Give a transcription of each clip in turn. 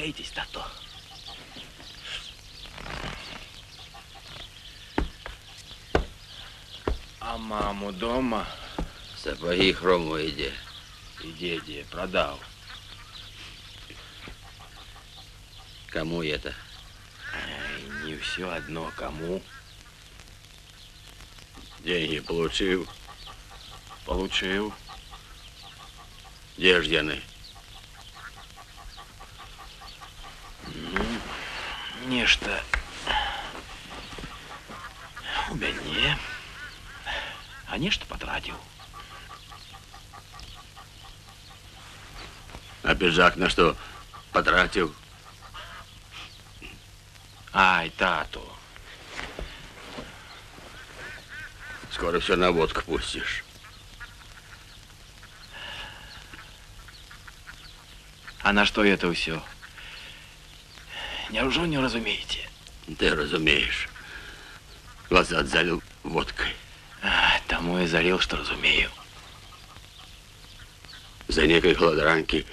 боитесь-то то? А маму дома? Сапоги хромовые где? Иди, продал. Кому это? Не все одно, кому. Деньги получил? Получил. Где ж яны? Ну, нечто у мяне, а нечто потратил. А пиджак на что потратил? Ай, тату. Скоро все на водку пустишь. А на что это все? Неужели не разумеете? Ты разумеешь. Глаза залил водкой. Тому и залил, что разумею. За некой холодранки.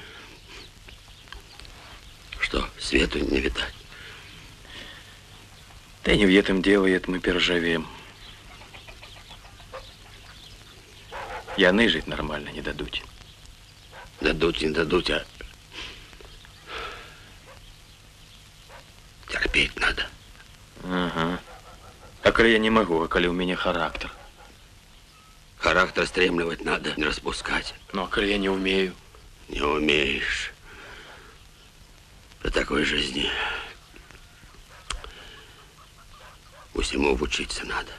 Что, свету не видать? Да не в этом делает, мы переживем. Яны жить нормально не дадут. Дадут, не дадут, а терпеть надо. Ага. А коли я не могу, а коли у меня характер? Характер стремливать надо, не распускать. Ну, а коли я не умею? Не умеешь. По такой жизни усему учиться надо.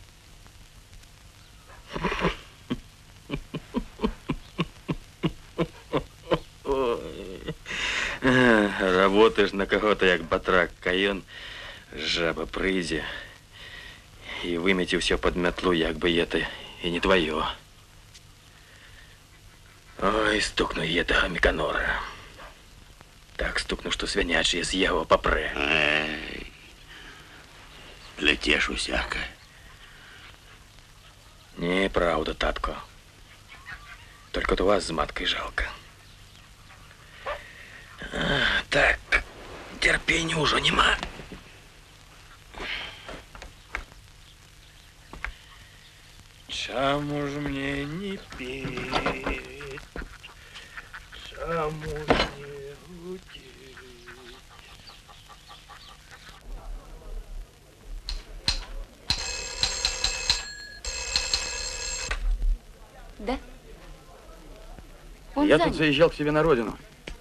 Работаешь на кого-то, як батрак каён, жаба прыйдзе, и вымети все под метлу, як бы это и не твое. Ой, стукну этого Миконора. Так стукну, что свинячье с его попре. Эй, летешь усякое. Неправда, татко. Только то вас с маткой жалко. Так, терпения уже нема. Чему ж мне не петь? Чему ж не гудеть? Да? Я тут заезжал к тебе на родину.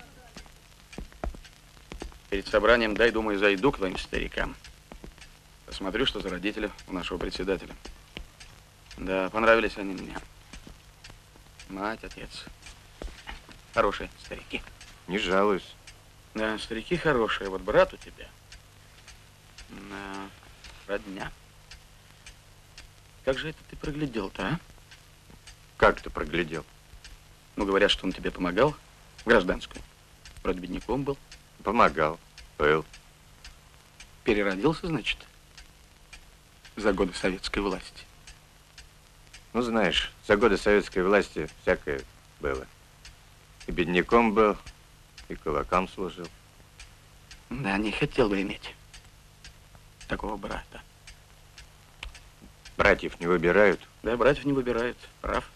Перед собранием, дай, думаю, зайду к твоим старикам. Посмотрю, что за родители у нашего председателя. Да, понравились они мне. Мать, отец. Хорошие старики. Не жалуюсь. Да, старики хорошие. Вот брат у тебя. Да, родня. Как же это ты проглядел-то, а? Как ты проглядел? Ну, говорят, что он тебе помогал в гражданскую. Вроде бедняком был. Помогал. Был. Переродился, значит, за годы советской власти. Ну, знаешь, за годы советской власти всякое было. И бедняком был, и кулакам служил. Да, не хотел бы иметь такого брата. Братьев не выбирают? Да, братьев не выбирают. Прав.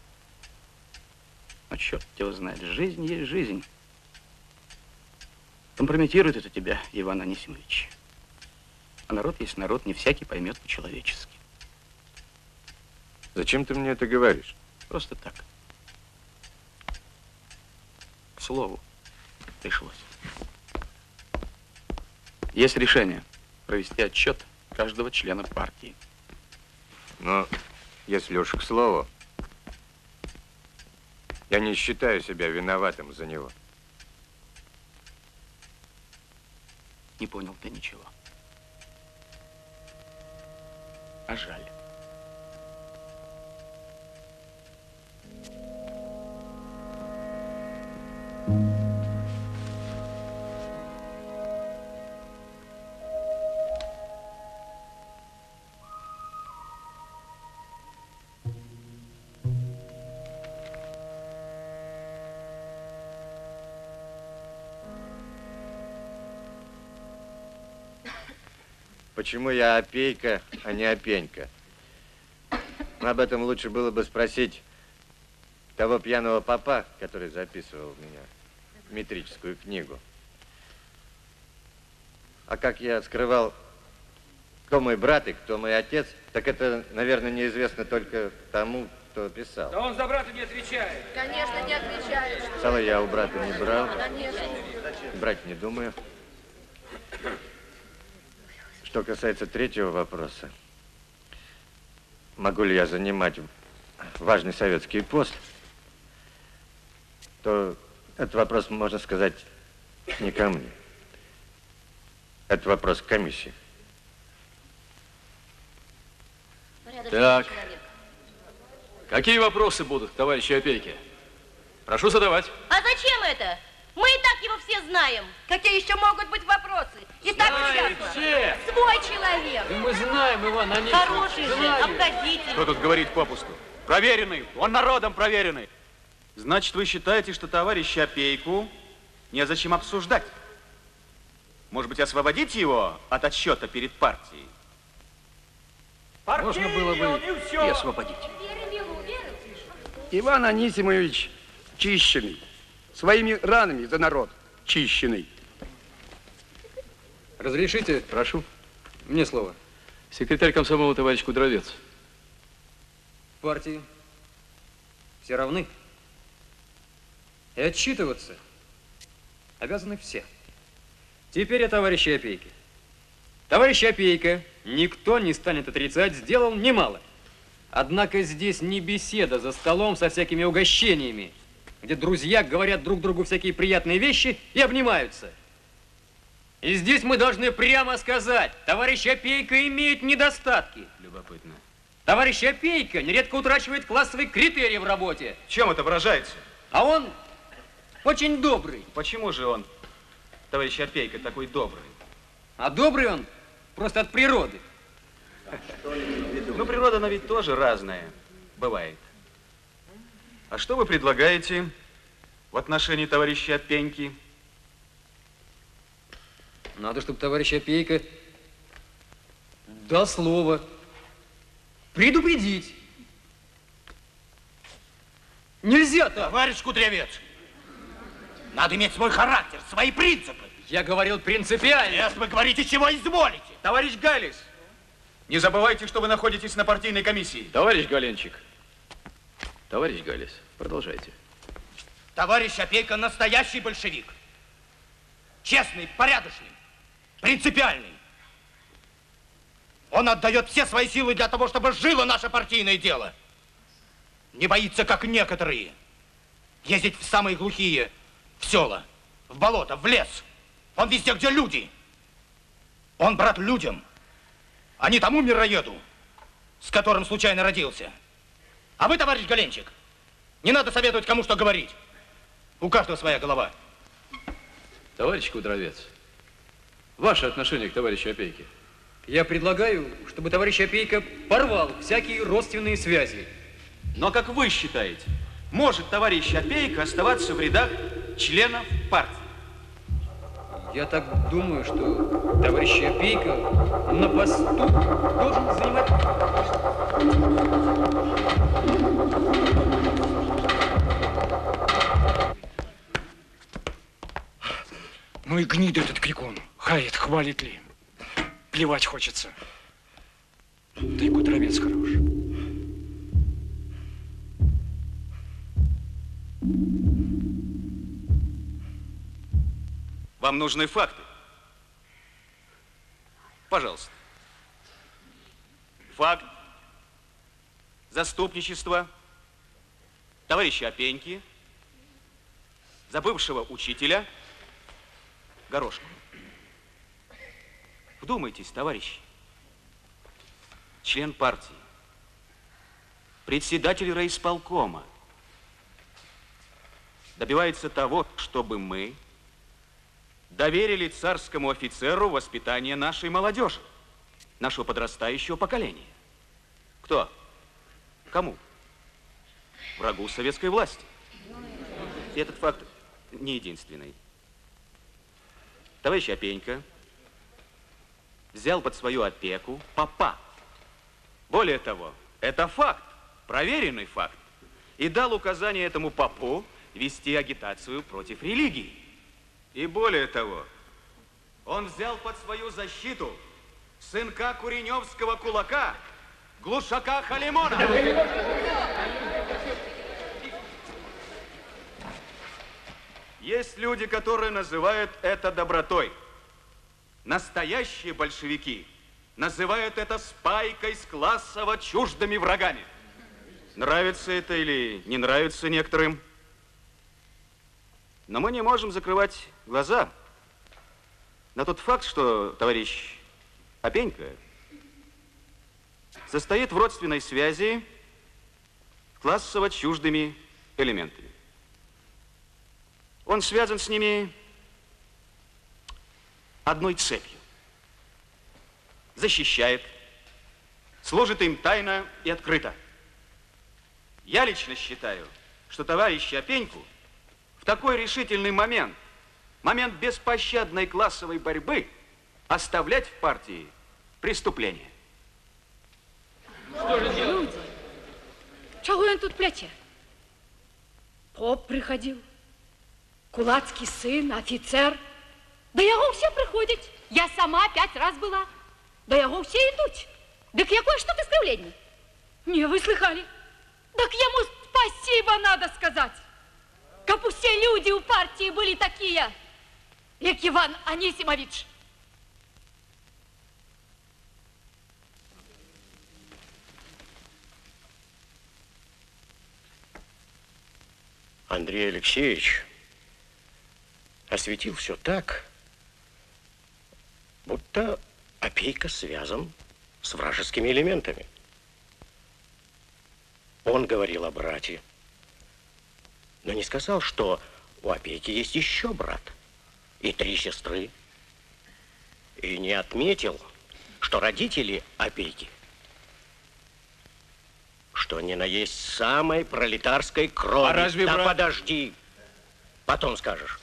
Но черт его знает, жизнь есть жизнь. Компрометирует это тебя, Иван Анисимович. А народ есть народ, не всякий поймет по-человечески. Зачем ты мне это говоришь? Просто так. К слову пришлось. Есть решение провести отчет каждого члена партии. Но если уж к слову, я не считаю себя виноватым за него. Не понял ты ничего. А жаль. почему я Опейка, а не Опенька. Но об этом лучше было бы спросить того пьяного попа, который записывал меня в метрическую книгу. А как я скрывал, кто мой брат и кто мой отец, так это, наверное, неизвестно только тому, кто писал. Да он за брата не отвечает. Конечно, не отвечаешь. Писала я у брата не брал, Конечно. брать не думаю. Что касается третьего вопроса, могу ли я занимать важный советский пост, то этот вопрос, можно сказать, не ко мне. Это вопрос к комиссии. Так. Какие вопросы будут к товарищу Опейке? Прошу задавать. А зачем это? Мы и так его все знаем. Какие еще могут быть вопросы? И так ясно. Все. Свой человек. И мы знаем, Иван Онищич. Хороший же, обходительный. Кто тут говорит попусту? Проверенный, он народом проверенный. Значит, вы считаете, что товарища Опейку незачем обсуждать? Может быть, освободить его от отсчета перед партией? Можно было бы и освободить. Иван Анисимович чищенный, своими ранами за народ чищенный. Разрешите? Прошу. Мне слово. Секретарь комсомола товарищ Кудровец. В партии все равны. И отчитываться обязаны все. Теперь о товарище Опейке. Товарищ Опейка, никто не станет отрицать, сделал немало. Однако здесь не беседа за столом со всякими угощениями, где друзья говорят друг другу всякие приятные вещи и обнимаются. И здесь мы должны прямо сказать, товарищ Опейка имеет недостатки. Любопытно. Товарищ Опейка нередко утрачивает классовые критерии в работе. В чем это выражается? А он очень добрый. Почему же он, товарищ Опейка, такой добрый? А добрый он просто от природы. Ну, природа, она ведь тоже разная бывает. А что вы предлагаете в отношении товарища Опеньки? Надо, чтобы товарищ Опейка дал слово предупредить. Нельзя так. Товарищ Кудрявец, надо иметь свой характер, свои принципы. Я говорил принципиально. Если вы говорите, чего изволите. Товарищ Галис, не забывайте, что вы находитесь на партийной комиссии. Товарищ Галенчик. Товарищ Галис, продолжайте. Товарищ Опейка настоящий большевик. Честный, порядочный, принципиальный. Он отдает все свои силы для того, чтобы жило наше партийное дело. Не боится, как некоторые, ездить в самые глухие, в села, в болото, в лес. Он везде, где люди. Он брат людям, а не тому мироеду, с которым случайно родился. А вы, товарищ Галенчик, не надо советовать, кому что говорить. У каждого своя голова. Товарищ Кудровец, ваше отношение к товарищу Опейке? Я предлагаю, чтобы товарищ Опейка порвал всякие родственные связи. Но как вы считаете, может товарищ Опейка оставаться в рядах членов партии? Я так думаю, что товарищ Опейка на посту должен занимать... Ну и гнида этот крикун. Хает, хвалит ли. Плевать хочется. Да и Кудровец хорош. Вам нужны факты? Пожалуйста. Факт заступничества товарища Опеньки за бывшего учителя Горошко. Вдумайтесь, товарищи. Член партии, председатель райисполкома добивается того, чтобы мы доверили царскому офицеру воспитание нашей молодежи, нашего подрастающего поколения. Кто? Кому? Врагу советской власти. И этот факт не единственный. Товарищ Опенька взял под свою опеку попа. Более того, это факт, проверенный факт. И дал указание этому попу вести агитацию против религии. И более того, он взял под свою защиту сынка Куреневского кулака, глушака Халимона. Есть люди, которые называют это добротой. Настоящие большевики называют это спайкой с классово чуждыми врагами. Нравится это или не нравится некоторым, но мы не можем закрывать глаза на тот факт, что товарищ Опенько состоит в родственной связи с классово чуждыми элементами. Он связан с ними одной цепью. Защищает, служит им тайно и открыто. Я лично считаю, что товарища Опеньку в такой решительный момент, момент беспощадной классовой борьбы, оставлять в партии преступление. Люди, чого він тут плече? Поп приходил, кулацкий сын, офицер. Да яго все приходят. Я сама 5 раз была. Да яго все идут. Так якое что ты скривление? Не, вы слыхали? Так ему спасибо надо сказать. Как все люди у партии были такие, как Иван Анисимович. Андрей Алексеевич осветил все так, будто Опейка связан с вражескими элементами. Он говорил о брате, но не сказал, что у Опейки есть еще брат и 3 сестры. И не отметил, что родители Опейки, что ни на есть самой пролетарской крови. А разве да брат... подожди, потом скажешь.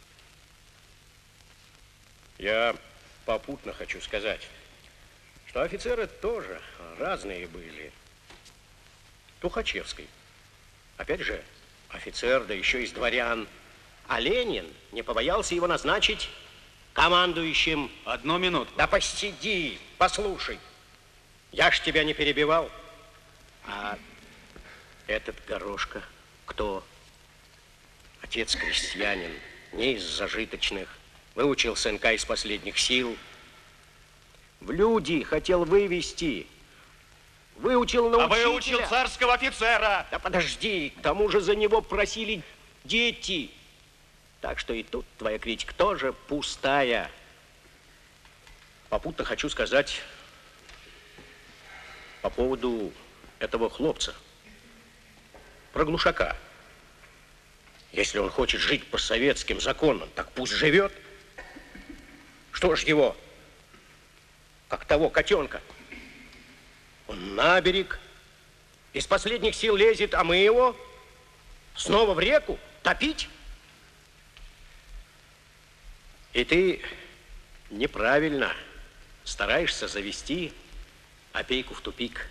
Я попутно хочу сказать, что офицеры тоже разные были. Тухачевский, опять же, офицер, да еще из дворян. А Ленин не побоялся его назначить командующим. 1 минуту. Да посиди, послушай. Я ж тебя не перебивал. А этот Горошко кто? Отец крестьянин, не из зажиточных. Выучил сынка из последних сил. В люди хотел вывести. Выучил на учителя. А выучил царского офицера. Да подожди, к тому же за него просили дети. Так что и тут твоя критика тоже пустая. Попутно хочу сказать по поводу этого хлопца. Про глушака. Если он хочет жить по советским законам, так пусть живет. Что ж его, как того котенка. Он на берег, из последних сил лезет, а мы его снова в реку топить. И ты неправильно стараешься завести Опейку в тупик.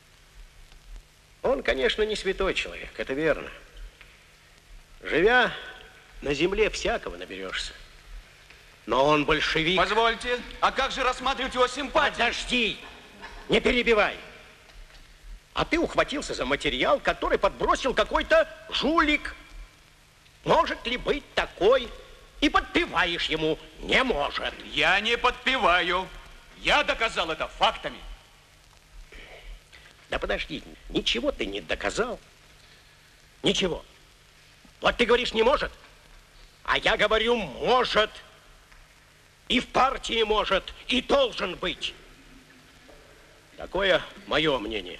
Он, конечно, не святой человек, это верно. Живя на земле, всякого наберешься. Но он большевик. Позвольте, а как же рассматривать его симпатии? Подожди, не перебивай. А ты ухватился за материал, который подбросил какой-то жулик. Может ли быть такой? И подпеваешь ему. Не может. Я не подпеваю. Я доказал это фактами. Да подожди, ничего ты не доказал. Ничего. Вот ты говоришь, не может. А я говорю, может. И в партии может, и должен быть. Такое мое мнение.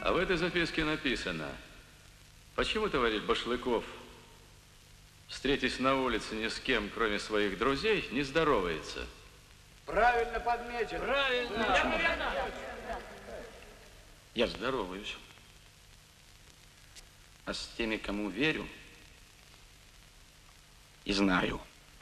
А в этой записке написано: почему товарищ Башлыков, встретясь на улице ни с кем, кроме своих друзей, не здоровается? Правильно подмечено. Правильно. Я здороваюсь. А с теми, кому верю и знаю,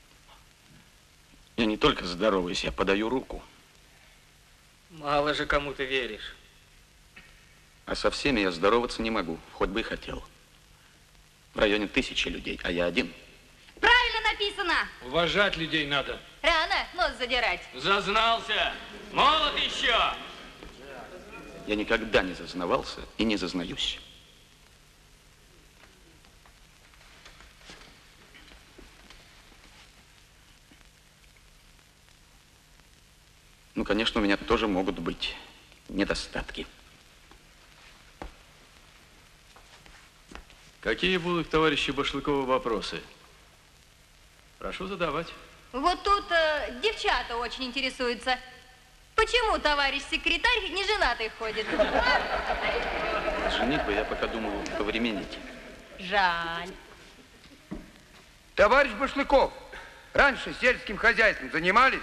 я не только здороваюсь, я подаю руку. Мало же кому ты веришь. А со всеми я здороваться не могу, хоть бы и хотел. В районе 1000 людей, а я один. Правильно написано. Уважать людей надо. Рано нос задирать. Зазнался. Молод еще. Я никогда не зазнавался и не зазнаюсь. Ну, конечно, у меня тоже могут быть недостатки. Какие будут, товарищи Башлыкова, вопросы? Прошу задавать. Вот тут девчата очень интересуются. Почему товарищ секретарь не женатый ходит? Женитьбу я пока думал повременить. Жаль. Товарищ Башлыков, раньше сельским хозяйством занимались?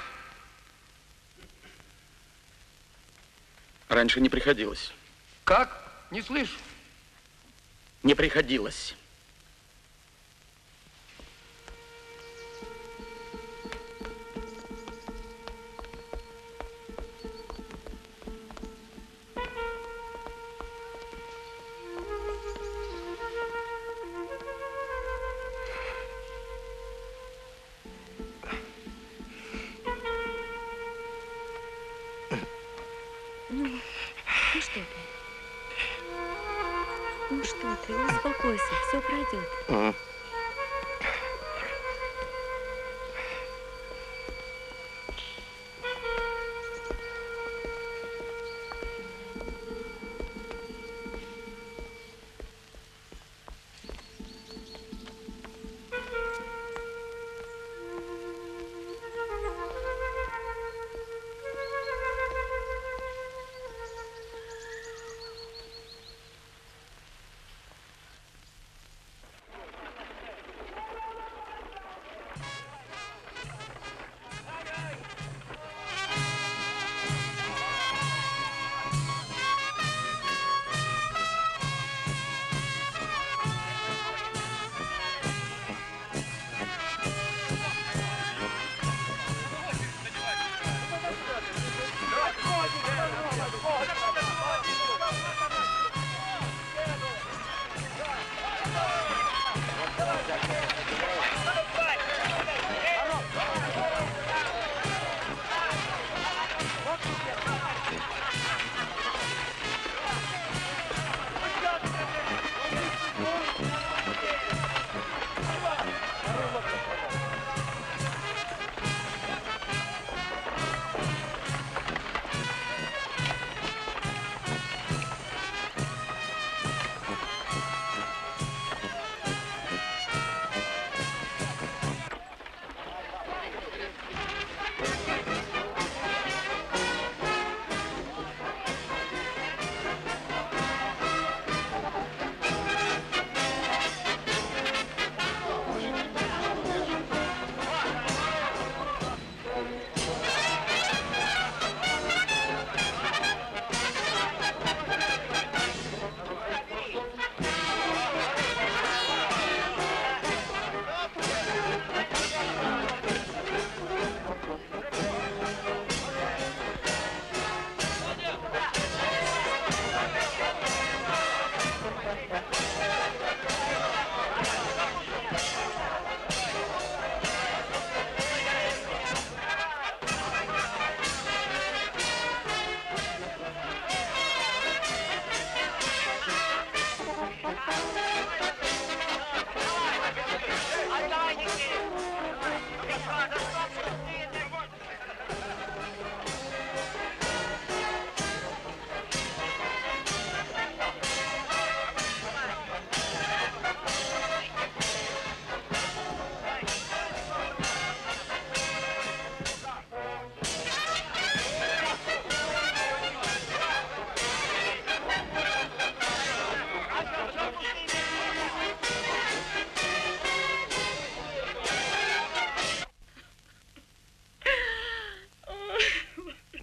Раньше не приходилось. Как? Не слышу. Не приходилось. Ну что ты? Ну что ты, успокойся, все пройдет.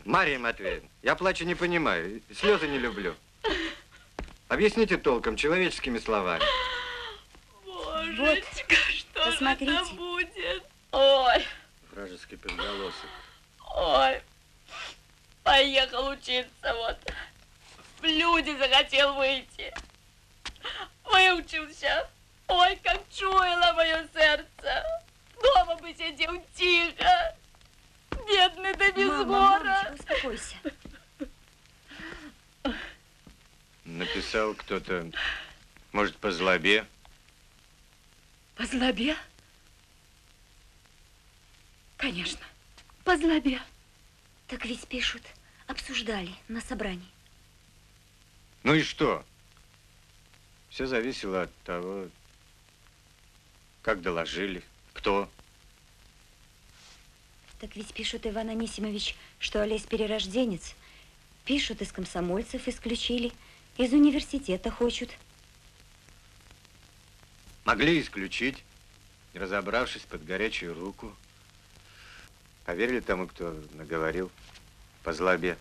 Марья Матвеевна, я плача не понимаю, слезы не люблю. Объясните толком, человеческими словами. Божечка, что посмотрите. Это будет? Ой, Вражеский подголосок. ой, поехал учиться вот. В люди захотел выйти. Выучился. Ой, как чуяло мое сердце. Дома бы сидел тихо. Бедный да без Мама, вора. мамочка, успокойся. Написал кто-то, может, по злобе. По злобе? Конечно, по злобе. Так ведь пишут, обсуждали на собрании. Ну и что? Все зависело от того, как доложили, кто. Так ведь пишут, Иван Анисимович, что Олесь перерожденец. Пишут, из комсомольцев исключили, из университета хочут. Могли исключить, не разобравшись под горячую руку. Поверили тому, кто наговорил по злобе.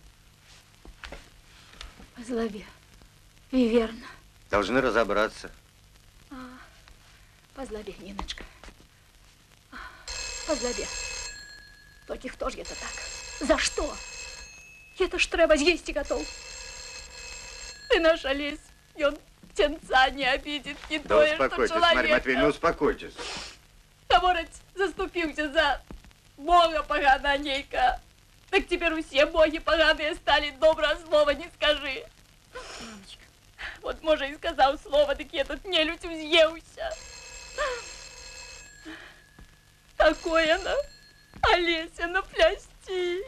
По злобе. И верно. Должны разобраться. По злобе, Ниночка. По злобе. Только хто ж это так? За что? Это ж треба з'їсти готов. Ты наш Олесь, и он птенца не обидит, не Да то, что успокойтесь, человека. Марья Матвеевна, успокойтесь. Говорить, заступился за Бога погананейка. Так теперь все боги поганые стали, доброго слова не скажи. Мамочка. Вот, може, и сказал слово, так я тут нелюдь взъелся. Такое она, Олеся, на плясти.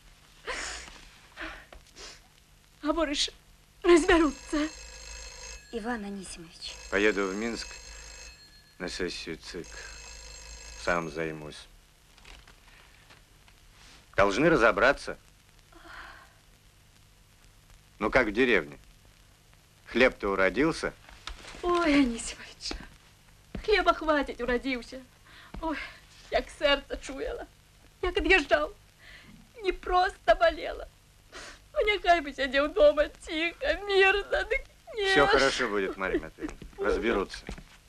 А бориш разберутся. Иван Анисимович. Поеду в Минск на сессию ЦИК. Сам займусь. Должны разобраться. Ну, как в деревне. Хлеб-то уродился. Ой, Анисимович, хлеба хватить уродился. Ой, як серце чуяла, як від'їжджав. Не просто болела. Ну, нехай бы сидел дома тихо, мирно, так нет. Все хорошо будет, Марья Матвеевна. Разберутся.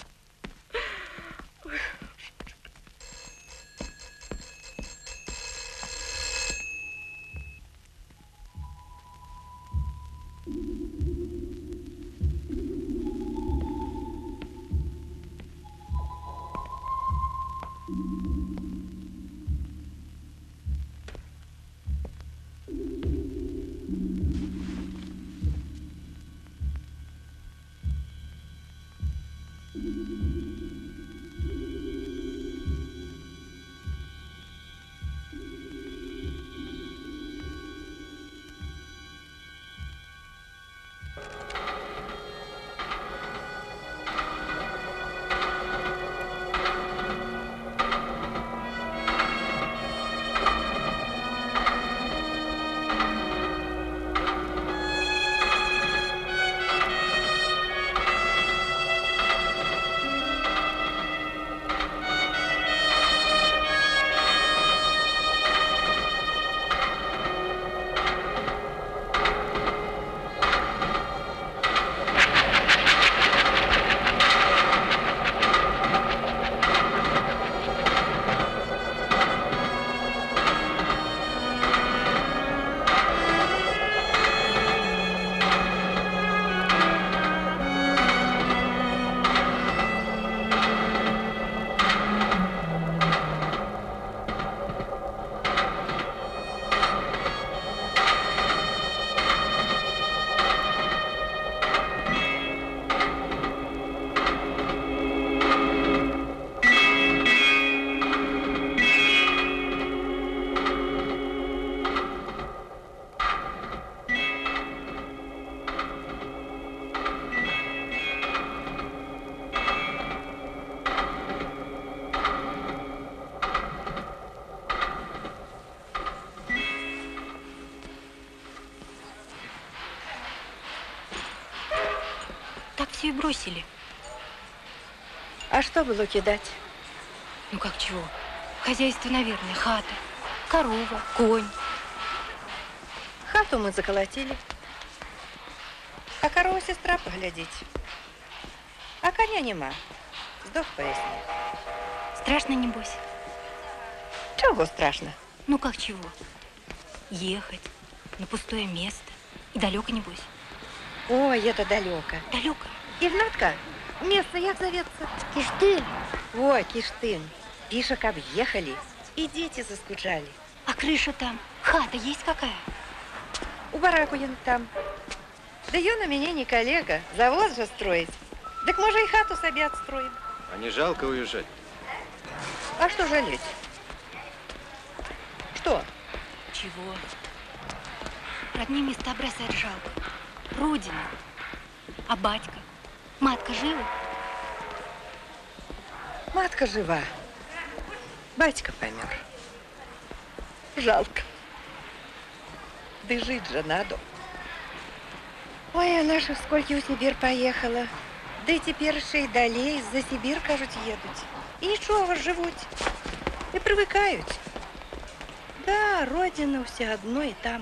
Все и бросили. А что было кидать? Ну как чего? Хозяйство, наверное, хата, корова, конь. Хату мы заколотили. А корову сестра поглядеть. А коня нема. Сдох по весне. Страшно, небось? Чего страшно? Ну как чего? Ехать на пустое место. И далеко, небось? Ой, это далеко. Далеко? Ігнатка, место як зовется? Киштын. Ой, Киштын. Пишек объехали. И дети заскучали. А крыша там? Хата есть какая? У бараку ён там. Да ён у меня не коллега. Завоз же строить. Так может и хату себе отстроим. А не жалко уезжать? А что жалеть? Что? Чего? Родные места бросать жалко. Родина. А батька? Матка жива? Матка жива. Батька помер. Жалко. Да жить же надо. Ой, а наша в скольки у Сибирь поехала. Да и теперь ще й далей за Сибирь, кажуть, едут. И ничего, живут. И привыкают. Да, родина все одно и там.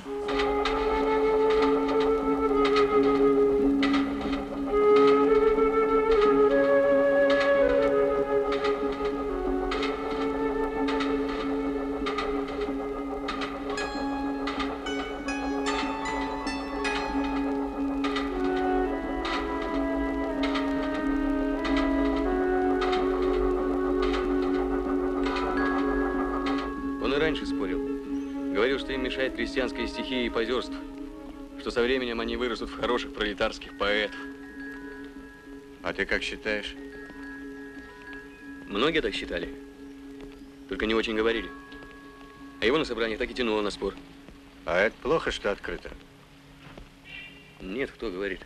Раньше спорил. Говорил, что им мешает крестьянская стихия и позерство. Что со временем они вырастут в хороших пролетарских поэтов. А ты как считаешь? Многие так считали. Только не очень говорили. А его на собраниях так и тянуло на спор. А это плохо, что открыто? Нет, кто говорит.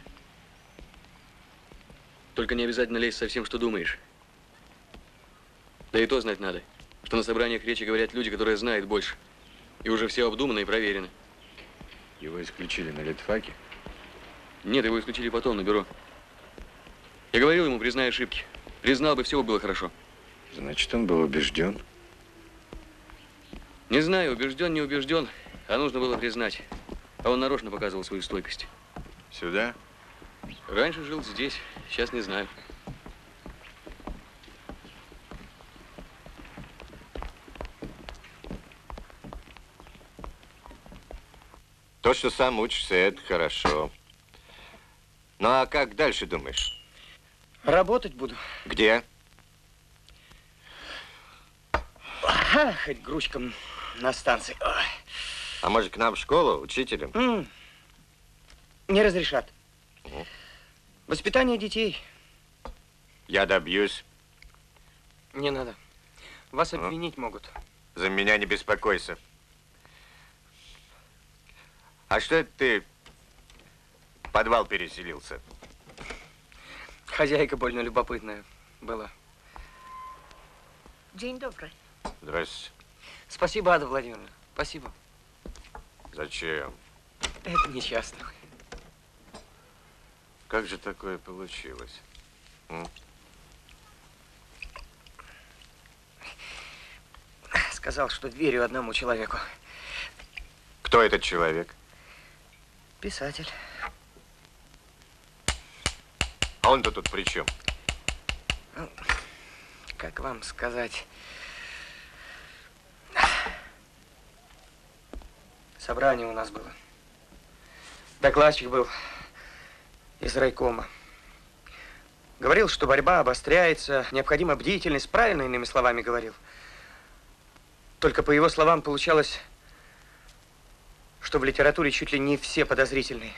Только не обязательно лезть со всем, что думаешь. Да и то знать надо, что на собраниях речи говорят люди, которые знают больше. И уже все обдумано и проверено. Его исключили на литфаке? Нет, его исключили потом на бюро. Я говорил ему, признай ошибки. Признал бы, все было хорошо. Значит, он был убежден? Не знаю, убежден, не убежден, а нужно было признать. А он нарочно показывал свою стойкость. Сюда? Раньше жил здесь, сейчас не знаю. То, что сам учишься, это хорошо. Ну, а как дальше думаешь? Работать буду. Где? Хоть грузчиком на станции. Ой. А может, к нам в школу, учителем? Не разрешат. Воспитание детей. Я добьюсь. Не надо. Вас обвинить могут. За меня не беспокойся. А что это ты в подвал переселился? Хозяйка больно любопытная была. День добрый. Здравствуйте. Спасибо, Ада Владимировна. Спасибо. Зачем? Это нечасто. Как же такое получилось? Сказал, что дверью одному человеку. Кто этот человек? Писатель. А он-то тут при чем? Ну, как вам сказать? Собрание у нас было. Докладчик был из райкома. Говорил, что борьба обостряется, необходима бдительность, правильно, иными словами, говорил. Только по его словам получалось, что в литературе чуть ли не все подозрительные.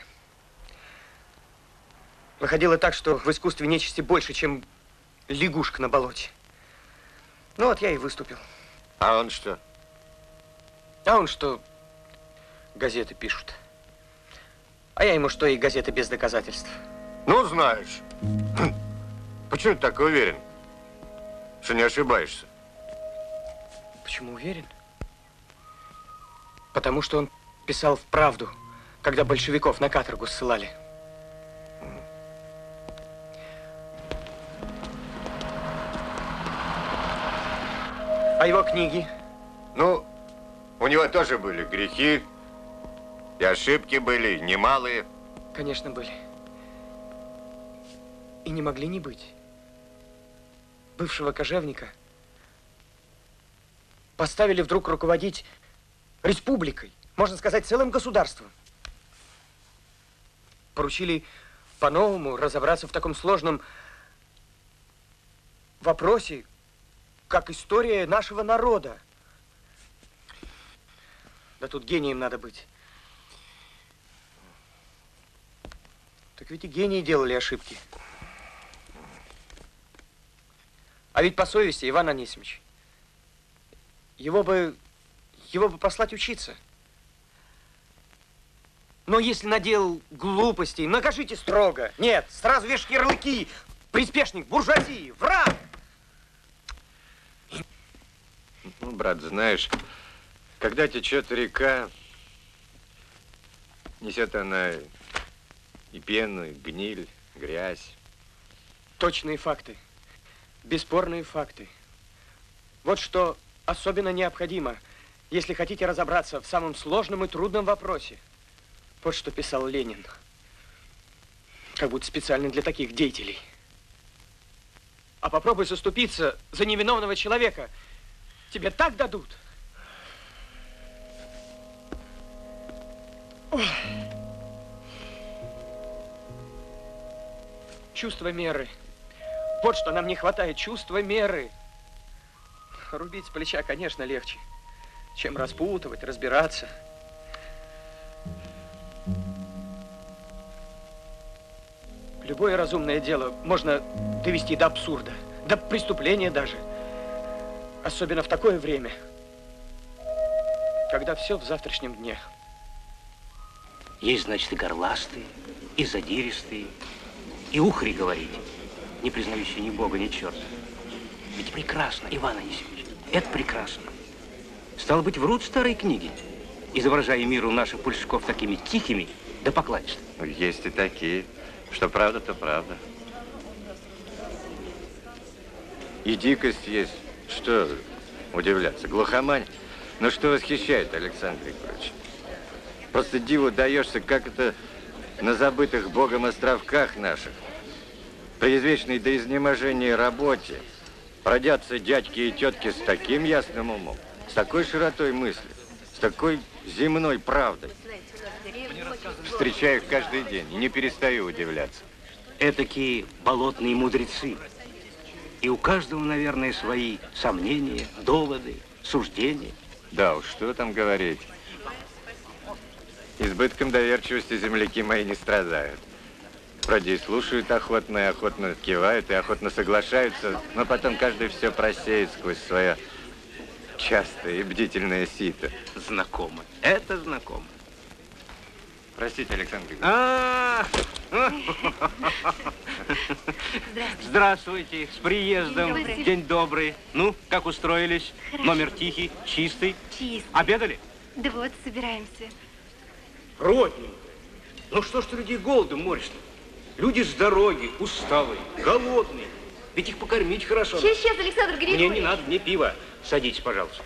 Выходило так, что в искусстве нечисти больше, чем лягушка на болоте. Ну вот я и выступил. А он что? А он что? Газеты пишут. А я ему что, и газеты без доказательств. Ну, знаешь. Почему ты так уверен, что не ошибаешься? Почему уверен? Потому что он писал вправду, когда большевиков на каторгу ссылали. А его книги? Ну, у него тоже были грехи И ошибки были немалые. Конечно, были. И не могли не быть. Бывшего кожевника поставили вдруг руководить республикой, можно сказать, целым государством. Поручили по-новому разобраться в таком сложном вопросе, как история нашего народа. Да тут гением надо быть. Так ведь и гении делали ошибки. А ведь по совести, Иван Анисимович, его бы послать учиться. Но если наделал глупостей, накажите строго. Нет, сразу вешать ярлыки. Приспешник буржуазии, враг. Ну, брат, знаешь, когда течет река, несет она и пену, и гниль, грязь. Точные факты, бесспорные факты. Вот что особенно необходимо, если хотите разобраться в самом сложном и трудном вопросе. Вот что писал Ленин, как будто специально для таких деятелей. А попробуй заступиться за невиновного человека, тебе так дадут. Ох. Чувство меры. Вот что нам не хватает, чувство меры. Рубить с плеча, конечно, легче, чем распутывать, разбираться. Любое разумное дело можно довести до абсурда, до преступления даже. Особенно в такое время, когда все в завтрашнем дне. Есть, значит, и горластые, и задиристые, и ухари, говорите, не признающие ни Бога, ни черта. Ведь прекрасно, Иван Анисимович, это прекрасно. Стало быть, врут старые книги, изображая миру наших пульщиков такими тихими да покладистыми. Есть и такие, что правда, то правда. И дикость есть. Что удивляться? Глухомань? Но что восхищает, Александр Григорьевич? Просто диву даешься, как это на забытых Богом островках наших, при извечной до изнеможения работе, родятся дядьки и тетки с таким ясным умом, с такой широтой мысли, с такой земной правдой. Встречаю их каждый день и не перестаю удивляться. Этакие болотные мудрецы. И у каждого, наверное, свои сомнения, доводы, суждения. Да уж, что там говорить. Избытком доверчивости земляки мои не страдают. Вроде и слушают охотно, и охотно кивают, и охотно соглашаются, но потом каждый все просеет сквозь свое частое и бдительное сито. Знакомо. Это знакомо. Простите, Александр Григорьевич. Здравствуйте, с приездом. День добрый. День добрый. Ну, как устроились? Хорошо. Номер тихий, чистый. Чистый. Обедали? Да вот, собираемся. Родненько. Ну что ж ты людей голодом моришь-то? Люди с дороги, усталые, голодные. Ведь их покормить хорошо. Сейчас, Александр Григорьевич. Мне не надо, мне пиво. Садитесь, пожалуйста.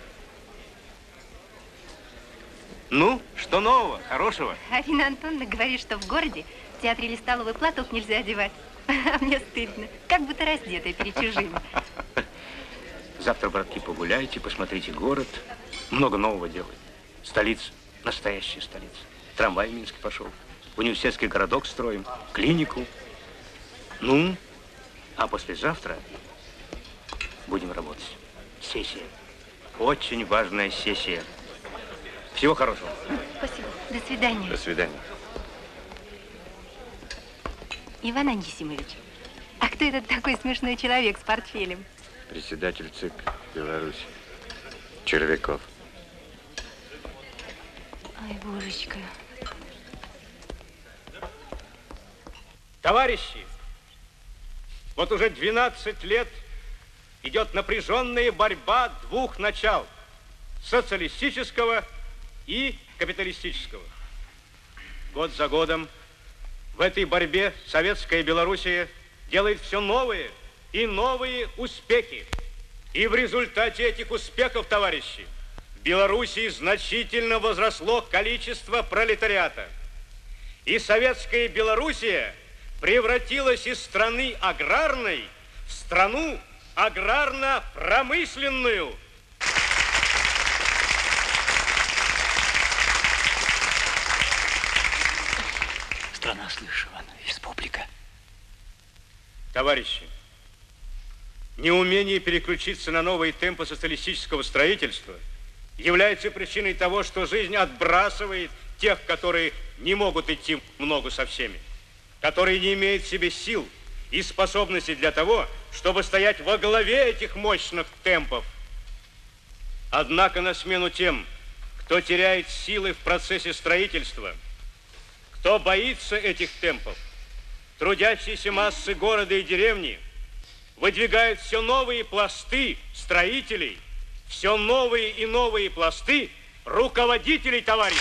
Ну, что нового, хорошего? Арина Антоновна говорит, что в городе в театре или столовый платок нельзя одевать. А мне стыдно. Как будто раздетая перед чужими. Завтра, братки, погуляйте, посмотрите город. Много нового делают. Столица, настоящая столица. Трамвай в Минске пошел. Университетский городок строим. Клинику. Ну, а послезавтра будем работать. Сессия. Очень важная сессия. Всего хорошего. Спасибо. До свидания. До свидания. Иван Анисимович, а кто этот такой смешной человек с портфелем? Председатель ЦИК Беларуси. Червяков. Ой, божечка. Товарищи, вот уже 12 лет идет напряженная борьба двух начал – социалистического и капиталистического. Год за годом в этой борьбе советская Белоруссия делает все новые и новые успехи. И в результате этих успехов, товарищи, Белоруссии значительно возросло количество пролетариата. И советская Белоруссия превратилась из страны аграрной в страну аграрно-промышленную. Страна, слышь, Иван, республика. Товарищи, неумение переключиться на новые темпы социалистического строительства является причиной того, что жизнь отбрасывает тех, которые не могут идти в ногу со всеми, которые не имеют в себе сил и способностей для того, чтобы стоять во главе этих мощных темпов. Однако на смену тем, кто теряет силы в процессе строительства, кто боится этих темпов, трудящиеся массы города и деревни выдвигают все новые пласты строителей, все новые и новые пласты руководителей, товарищи.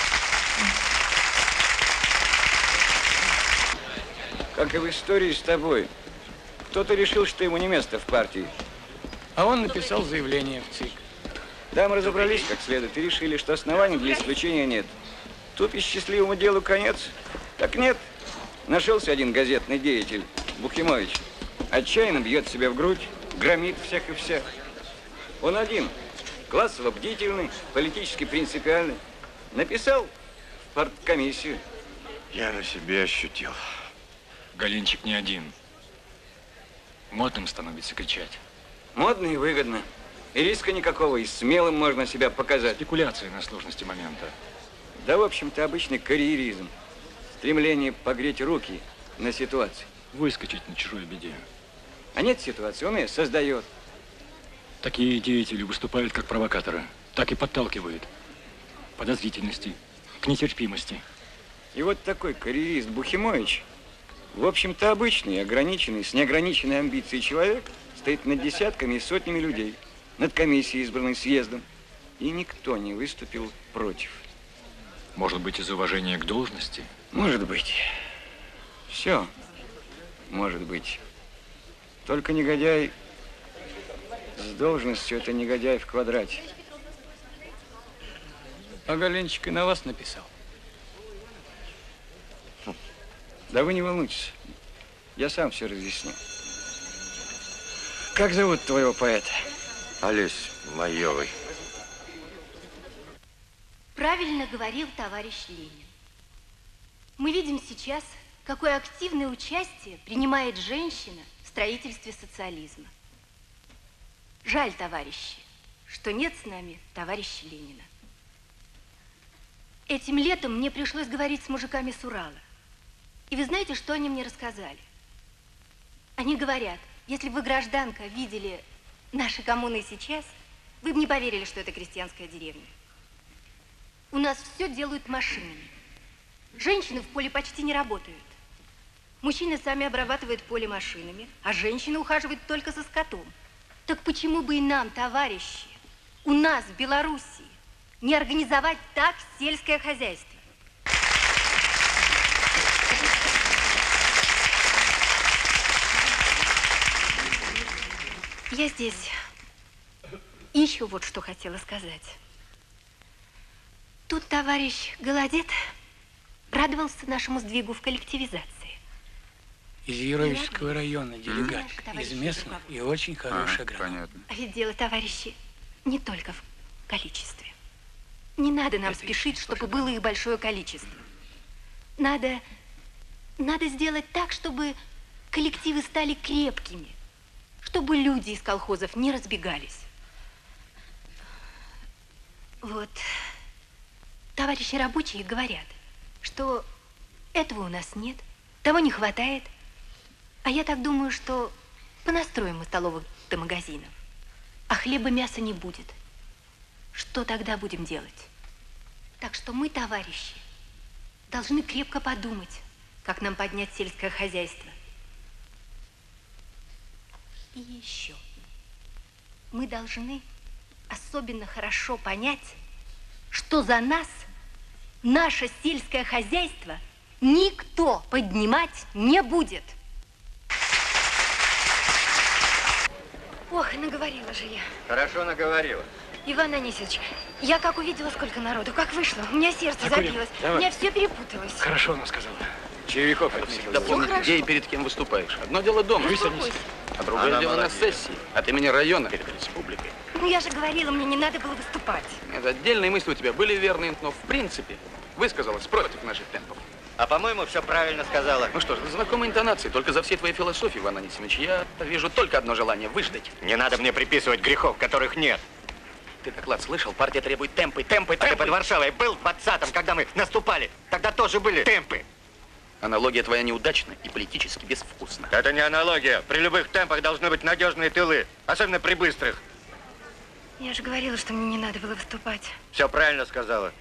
Как и в истории с тобой. Кто-то решил, что ему не место в партии. А он написал заявление в ЦИК. Там разобрались как следует и решили, что оснований для исключения нет. Тут и счастливому делу конец. Так нет. Нашелся один газетный деятель, Бухимович. Отчаянно бьет себя в грудь, громит всех и вся. Он один, классово бдительный, политически принципиальный. Написал в парткомиссию. Я на себе ощутил. Галинчик не один. Модным становится кричать. Модно и выгодно. И риска никакого, и смелым можно себя показать. Спекуляция на сложности момента. Да, в общем-то, обычный карьеризм. Стремление погреть руки на ситуации. Выскочить на чужой беде. А нет ситуации, он ее создает. Такие деятели выступают как провокаторы. Так и подталкивают. К подозрительности, к нетерпимости. И вот такой карьерист Бухимович, в общем-то, обычный, ограниченный, с неограниченной амбицией человек, стоит над десятками и сотнями людей, над комиссией, избранной съездом, и никто не выступил против. Может быть, из уважения к должности? Может быть. Все может быть. Только негодяй с должностью, это негодяй в квадрате. А Галинчик и на вас написал. Да вы не волнуйтесь. Я сам все разъясню. Как зовут твоего поэта? Олесь Майовый. Правильно говорил товарищ Ленин. Мы видим сейчас, какое активное участие принимает женщина в строительстве социализма. Жаль, товарищи, что нет с нами товарища Ленина. Этим летом мне пришлось говорить с мужиками с Урала. И вы знаете, что они мне рассказали? Они говорят, если бы вы, гражданка, видели наши коммуны сейчас, вы бы не поверили, что это крестьянская деревня. У нас все делают машинами. Женщины в поле почти не работают. Мужчины сами обрабатывают поле машинами, а женщины ухаживают только за скотом. Так почему бы и нам, товарищи, у нас в Белоруссии не организовать так сельское хозяйство? Я здесь еще вот что хотела сказать. Тут товарищ Голодет радовался нашему сдвигу в коллективизации. Из Яровичского района делегат, из местных и очень хороший агроном. Понятно. А ведь дело, товарищи, не только в количестве. Не надо нам спешить, чтобы было их большое количество. Надо сделать так, чтобы коллективы стали крепкими, чтобы люди из колхозов не разбегались. Вот, товарищи рабочие говорят, что этого у нас нет, того не хватает. А я так думаю, что понастроим мы столовых до магазинов, а хлеба, мяса не будет. Что тогда будем делать? Так что мы, товарищи, должны крепко подумать, как нам поднять сельское хозяйство. И еще. Мы должны особенно хорошо понять, что за нас наше сельское хозяйство никто поднимать не будет. Ох, наговорила же я. Хорошо наговорила. Иван Анисьевич, Я как увидела, сколько народу, как вышло, у меня сердце Закурим. забилось, Давай. у меня все перепуталось. Хорошо она сказала. Чаевиков это всегда помни, хорошо. где и перед кем выступаешь. Одно дело дома, а другое дело на сессии. От имени района перед республикой. Ну, я же говорила, мне не надо было выступать. Нет, отдельные мысли у тебя были верные, но в принципе высказалась против наших темпов. А по-моему, все правильно сказала. Ну что ж, знакомые интонации. Только за всей твоей философией, Иван Анисимович, я вижу только одно желание – выждать. Не надо мне приписывать грехов, которых нет. Ты доклад слышал? Партия требует темпы, темпы, А ты под Варшавой был в 20-м, когда мы наступали? Тогда тоже были темпы. Аналогия твоя неудачна и политически безвкусна. Это не аналогия. При любых темпах должны быть надежные тылы, особенно при быстрых. Я же говорила, что мне не надо было выступать. Все правильно сказала.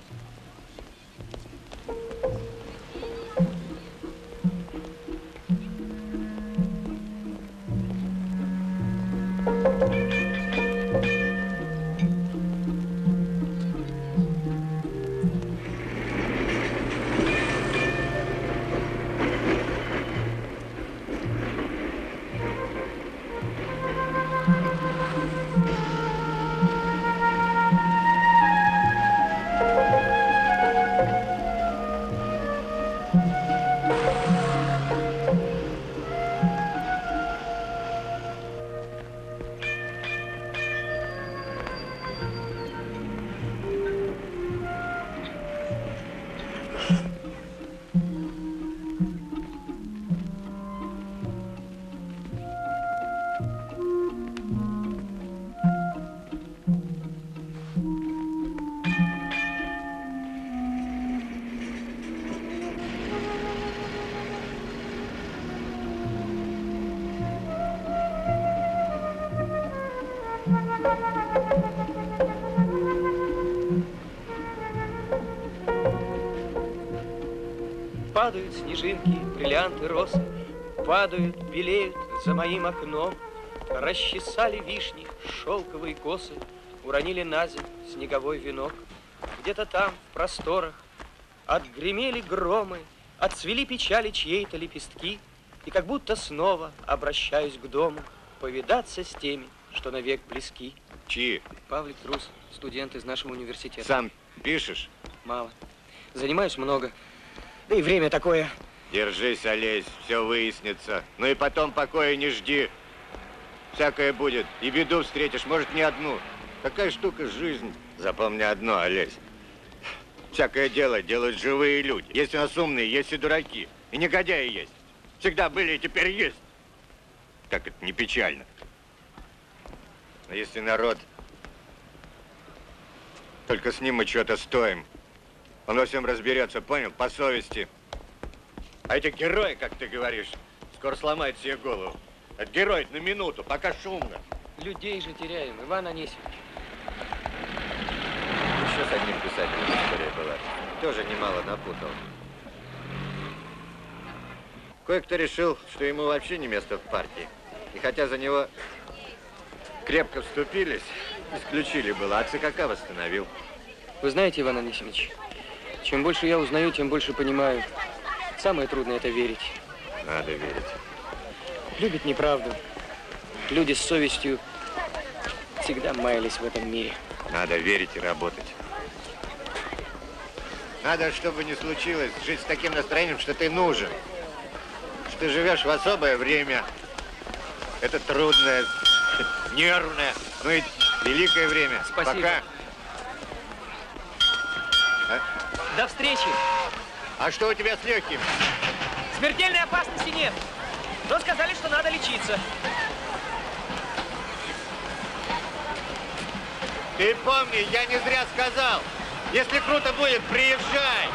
Падают снежинки, бриллианты, росы, падают, белеют за моим окном. Расчесали вишни, шелковые косы, уронили на земь снеговой венок. Где-то там, в просторах, отгремели громы, отцвели печали чьей-то лепестки, и как будто снова обращаюсь к дому повидаться с теми, что навек близки. Чьи? Павлик Трус, студент из нашего университета. Сам пишешь? Мало. Занимаюсь много. Да и время такое. Держись, Олесь, все выяснится. Ну и потом покоя не жди. Всякое будет. И беду встретишь, может, не одну. Такая штука жизнь. Запомни одно, Олесь. Всякое дело делают живые люди. Есть у нас умные, есть и дураки. И негодяи есть. Всегда были и теперь есть. Как это не печально. Но если народ, только с ним мы что-то стоим. Он во всем разберется, понял? По совести. А эти герои, как ты говоришь, скоро сломают себе голову. Это герой на минуту, пока шумно. Людей же теряем, Иван Анисимович. Еще с одним писателем история была. Тоже немало напутал. Кое-кто решил, что ему вообще не место в партии. И хотя за него крепко вступились, исключили было, а ЦКК восстановил. Вы знаете, Иван Анисимович, чем больше я узнаю, тем больше понимаю. Самое трудное – это верить. Надо верить. Любят неправду. Люди с совестью всегда маялись в этом мире. Надо верить и работать. Надо, чтобы не случилось, жить с таким настроением, что ты нужен. Что ты живешь в особое время. Это трудное, нервное, ну и великое время. Спасибо. Пока. До встречи. А что у тебя с легким? Смертельной опасности нет. Но сказали, что надо лечиться. Ты помни, я не зря сказал. Если круто будет, приезжай.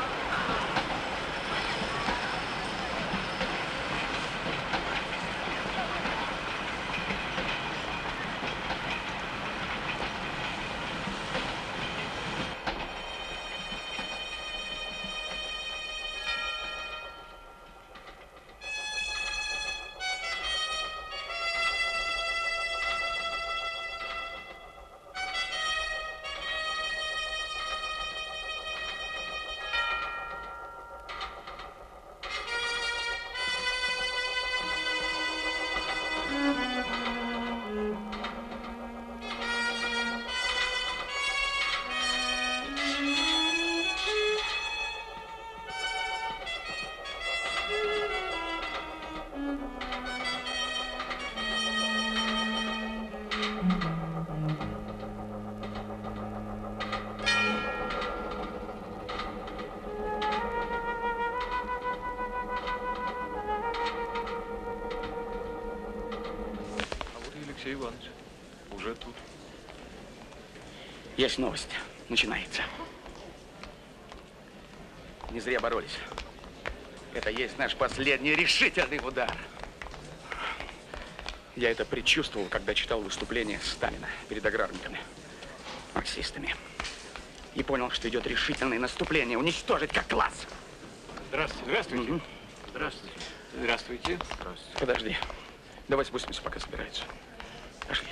Дмитрий Иванович уже тут. Есть новость. Начинается. Не зря боролись. Это есть наш последний решительный удар. Я это предчувствовал, когда читал выступление Сталина перед аграрниками, марксистами. И понял, что идет решительное наступление, уничтожить как класс. Здравствуйте. Здравствуйте. Угу. Здравствуйте. Здравствуйте. Здравствуйте. Подожди. Давай спустимся, пока собираются. Пошли.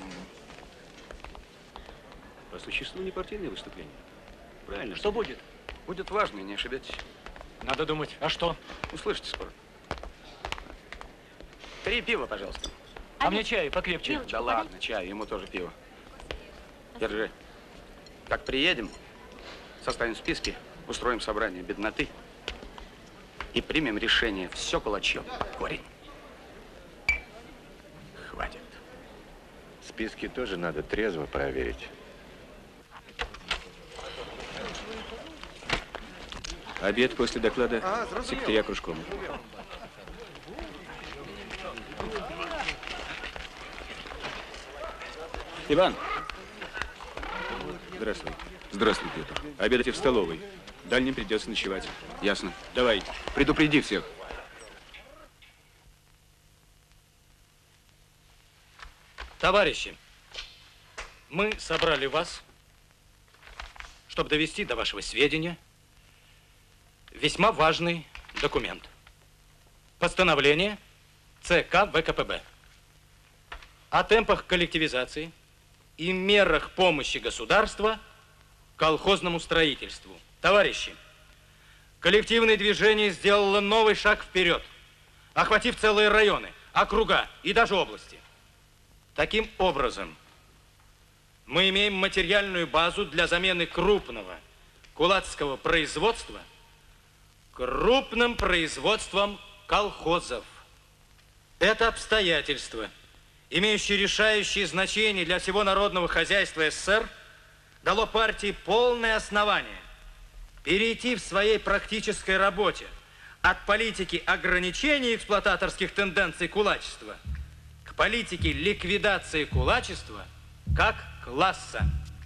По существу не партийное выступление. Правильно. Что будет? Будет важно, не ошибетесь. Надо думать. А что? Услышите скоро. 3 пива, пожалуйста. А мне чай покрепче. Да ладно, чай, ему тоже пиво. Держи. Как приедем, составим списки, устроим собрание бедноты и примем решение все кулачьем. Корень. Хватит. Списки тоже надо трезво проверить. Обед после доклада секретаря кружком. Иван. Здравствуй. Здравствуй, Петр. Обедайте в столовой. Дальним придется ночевать. Ясно. Давай. Предупреди всех. Товарищи, мы собрали вас, чтобы довести до вашего сведения весьма важный документ. Постановление ЦК ВКПБ о темпах коллективизации и мерах помощи государства колхозному строительству. Товарищи, коллективное движение сделало новый шаг вперед, охватив целые районы, округа и даже области. Таким образом, мы имеем материальную базу для замены крупного кулацкого производства крупным производством колхозов. Это обстоятельство, имеющее решающее значение для всего народного хозяйства СССР, дало партии полное основание перейти в своей практической работе от политики ограничения эксплуататорских тенденций кулачества к политике ликвидации кулачества как класса.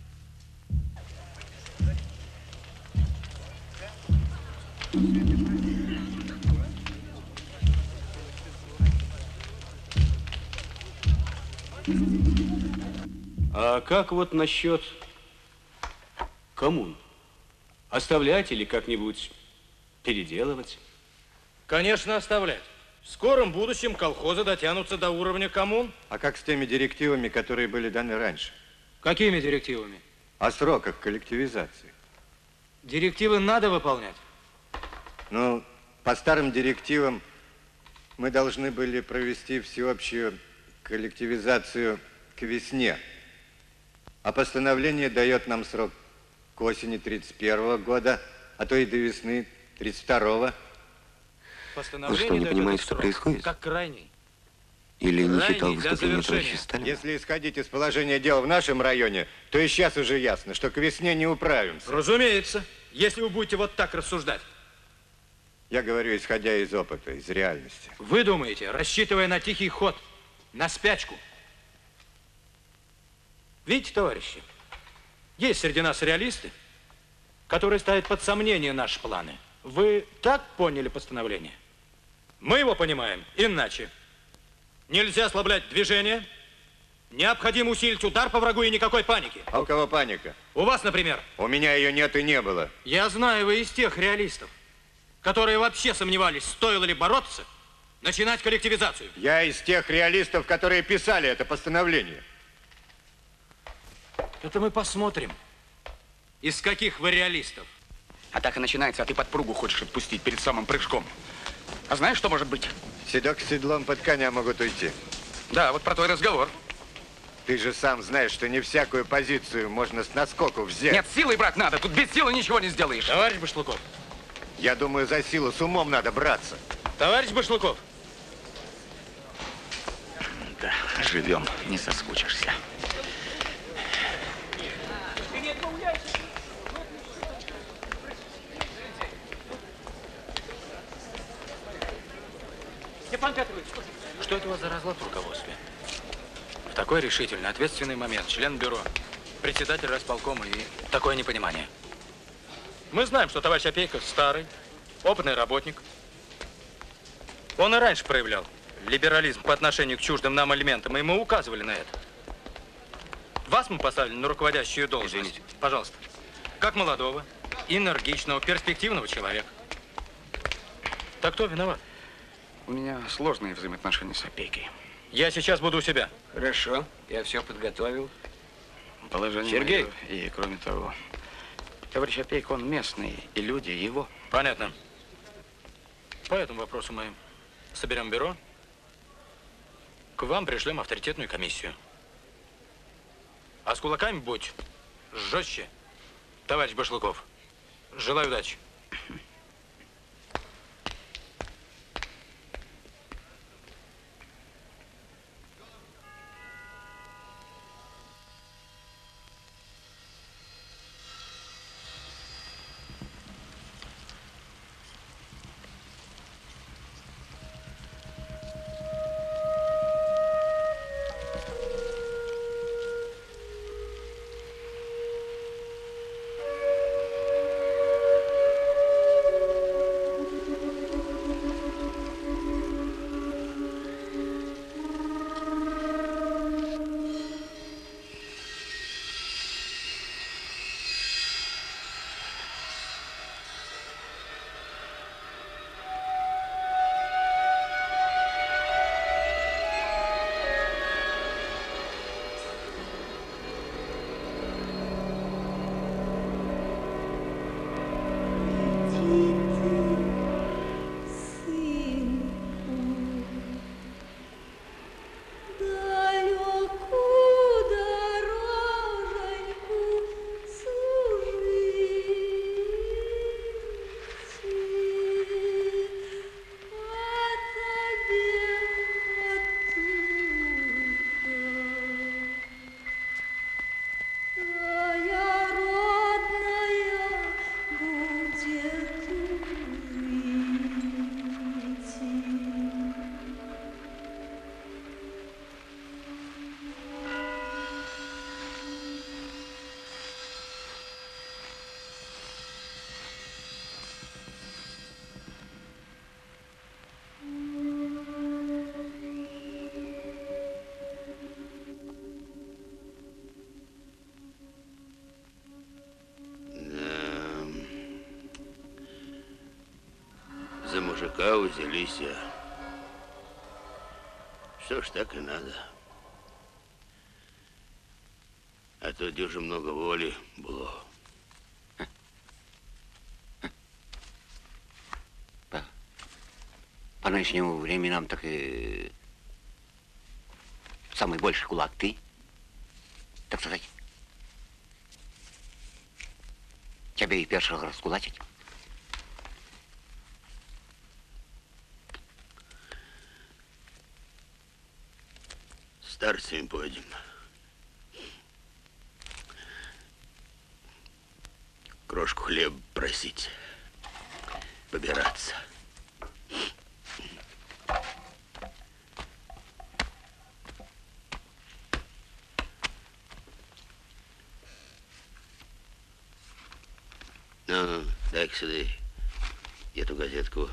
А как вот насчет коммун? Оставлять или как-нибудь переделывать? Конечно, оставлять. В скором будущем колхозы дотянутся до уровня коммун. А как с теми директивами, которые были даны раньше? Какими директивами? О сроках коллективизации. Директивы надо выполнять. Ну, по старым директивам мы должны были провести всеобщую коллективизацию к весне. А постановление дает нам срок к осени 31 года, а то и до весны 32-го. Вы что, не понимаете, что происходит? Как крайний. Или не читал выступление товарища Сталина? Если исходить из положения дел в нашем районе, то и сейчас уже ясно, что к весне не управимся. Разумеется, если вы будете вот так рассуждать. Я говорю, исходя из опыта, из реальности. Вы думаете, рассчитывая на тихий ход, на спячку. Видите, товарищи, есть среди нас реалисты, которые ставят под сомнение наши планы. Вы так поняли постановление? Мы его понимаем иначе. Нельзя ослаблять движение. Необходимо усилить удар по врагу и никакой паники. А у кого паника? У вас, например. У меня ее нет и не было. Я знаю, вы из тех реалистов, которые вообще сомневались, стоило ли бороться, начинать коллективизацию. Я из тех реалистов, которые писали это постановление. Это мы посмотрим. Из каких вы реалистов? Атака начинается, а ты подпругу хочешь отпустить перед самым прыжком. А знаешь, что может быть? Седок с седлом под коня могут уйти. Да, вот про твой разговор. Ты же сам знаешь, что не всякую позицию можно с наскоку взять. Нет, силой брать надо. Тут без силы ничего не сделаешь. Товарищ Башлыков. Я думаю, за силу с умом надо браться. Товарищ Башлыков. Да, живем, не соскучишься. Степан Петрович, что это у вас за разлад в руководстве? такой решительный, ответственный момент, член бюро, председатель райисполкома и такое непонимание. Мы знаем, что товарищ Опейко старый, опытный работник. Он и раньше проявлял либерализм по отношению к чуждым нам элементам, и мы указывали на это. Вас мы поставили на руководящую должность. Извините. Пожалуйста. Как молодого, энергичного, перспективного человека. Так кто виноват? У меня сложные взаимоотношения с Опейкой. Я сейчас буду у себя. Хорошо, я все подготовил. Положение Сергей. мое, и кроме того, товарищ Опейка, он местный, и люди его. Понятно. По этому вопросу мы соберем бюро. К вам пришлем авторитетную комиссию. А с кулаками будь жестче, товарищ Башлыков. Желаю удачи. За мужика взялись. Что ж, так и надо. А то дюже много воли было. По нынешним временам так и самый больший кулак ты, так сказать. Тебе и першого раскулачить. Старцами пойдем. Крошку хлеба просить. Побираться. Ну, дай-ка сюда эту газетку.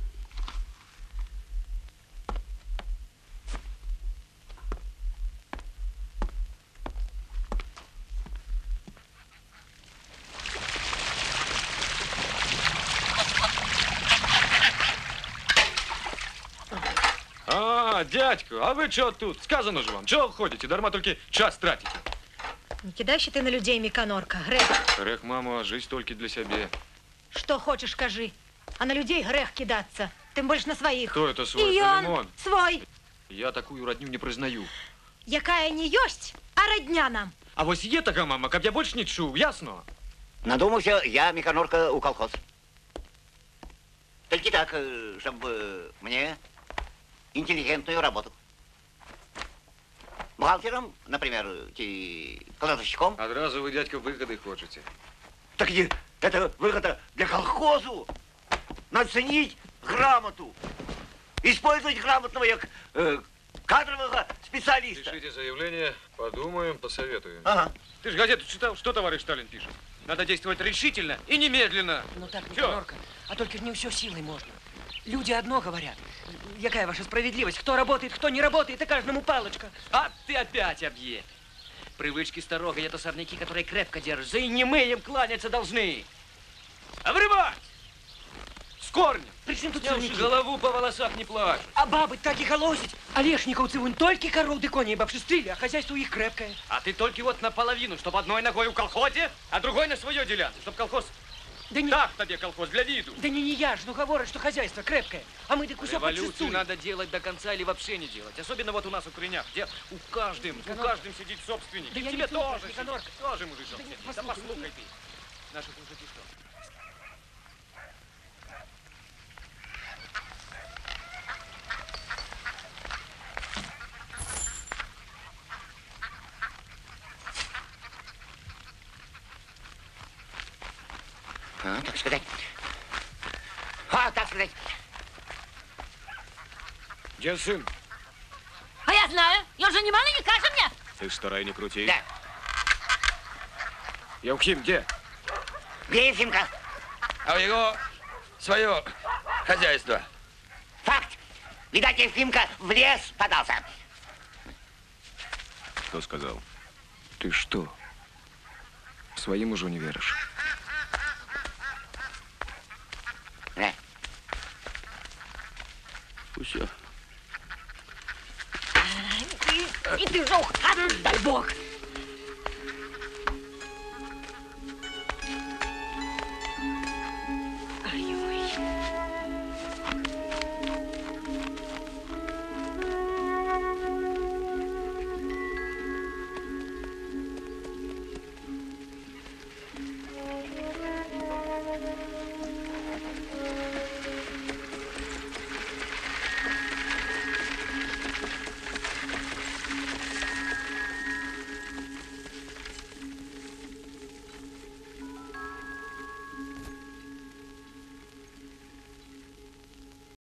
Дядька, а вы что тут? Сказано же вам, чего ходите? Дарма только час тратите. Не кидайся ты на людей, Миконорка, грех. Грех, мама, жизнь только для себя. Что хочешь, скажи. А на людей грех кидаться. Тем больше на своих. Кто это свой? И он Филимон. свой. Я такую родню не признаю. Якая не есть, а родня нам. А вось є така, мама, каб я больше не чув, ясно? Надумався я, Миконорка, у колхоз. Только так, чтобы мне интеллигентную работу. Бухгалтером, например, кладовщиком. Одразу вы, дядька, выгоды хочете. Так это выгода для колхозу. Надо ценить грамоту. Использовать грамотного як кадрового специалиста. Пишите заявление, подумаем, посоветуем. Ага. Ты же газету читал, что товарищ Сталин пишет? Надо действовать решительно и немедленно. Ну так, Чё? Никанорка, а только не все силой можно. Люди одно говорят. Какая ваша справедливость? Кто работает, кто не работает, и каждому палочка. А ты опять объект. Привычки старого, это сорняки, которые крепко держатся, и не мы им кланяться должны. Обрывать! С корнем! Причем тут сорняки? Голову по волосах не плачут. А бабы так и холосить. Олешниковцы вон только коров да коней обшустрили, а хозяйство их крепкое. А ты только вот наполовину, чтоб одной ногой в колхозе, а другой на свое делянку, чтоб колхоз... Да не... Так тебе колхоз, для виду. Да не я ж, ну говорят, что хозяйство крепкое, а мы да кусок Революцию подчистую. надо делать до конца или вообще не делать. Особенно вот у нас у Крынях, где у каждым сидит собственник. Да И я тебе не слушаю, тоже сидит, Никанорка. тоже мужичок Да не, сидит. Да послушай, послушай ты. Наши слушайте что? Так сказать. Так сказать. Где сын? А я знаю, я уже немало не кажется мне. Ты старай не крути. Да. Евхим, где? Где Ефимка? А у него свое хозяйство. Факт. Видать, Ефимка в лес подался. Кто сказал? Ты что? Своим уже не веришь? Да. Все. И ты же, дай бог.